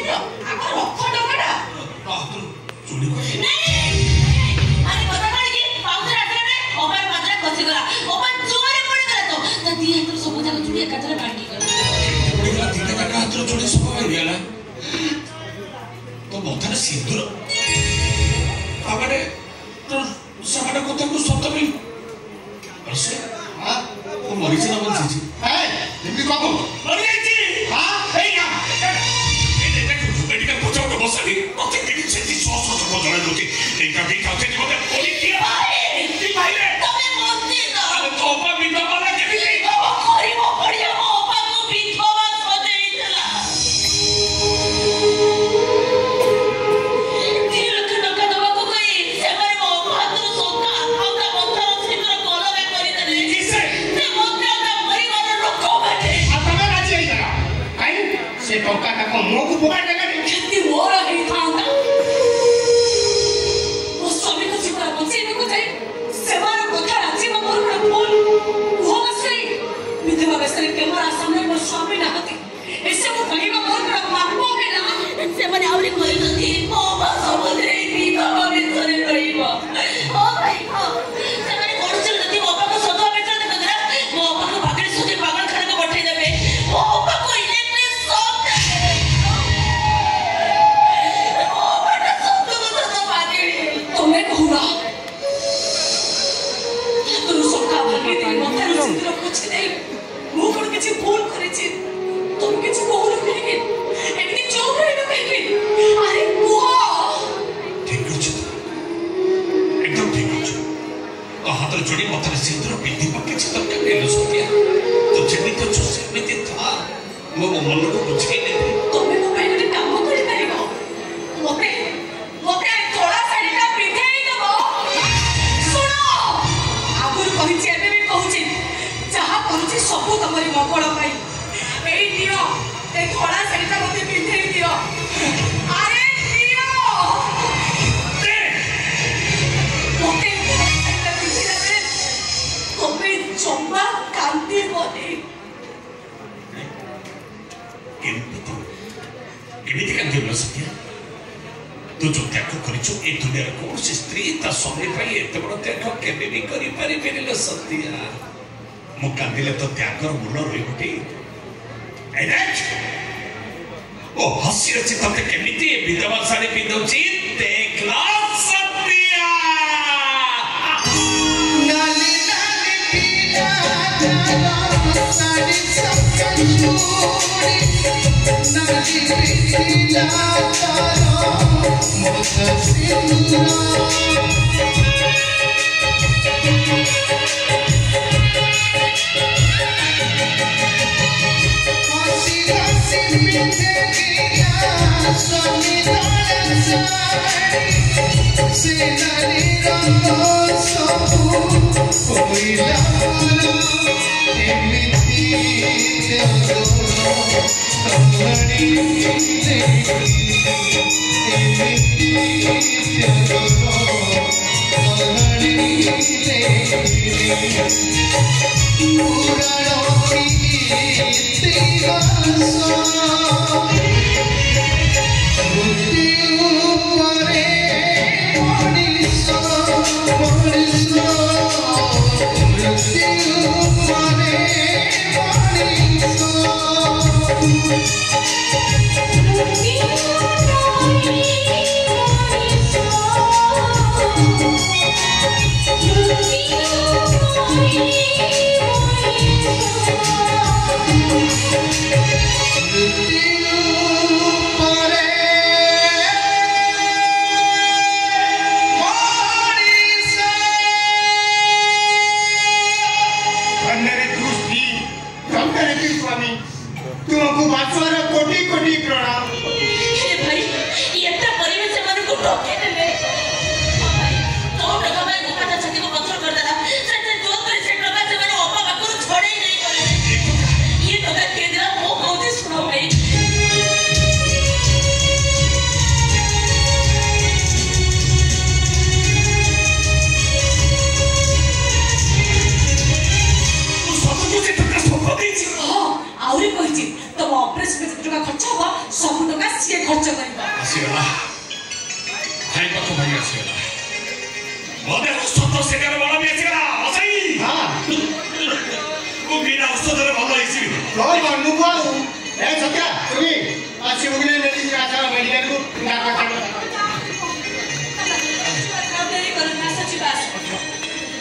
तो मथार सिंदूर आगे तो सामान्य कथा को सत्य भी मरी से बंची मेडिकल पहुंचाओ तो बस मत तू जो त्याग करिछु ए दुनिया को से स्त्री ता स्वामी पाई एते बड़ त्याग केबे भी करि पारि बेले सत्या मु कांदिले तो त्यागर मूल रही गोटी ए देख ओ हसी अछि तते केमिति विधवा साड़ी पिंदौची देखला सत्या नाली नाली पीला जाला साड़ी सत्या छोड़ी नाली पीला तारा मासिके खर्च करबा आसीगला भाई पाख भाई आसीगला मदे औषध सेकर बड़ा भी आसीगला असई हां वो बिना औषध रे भलो आइसी कौन बनू को ए सत्या तुम्ही आज शिवगले मेडिकल आचा मेडिकल को डाक्टर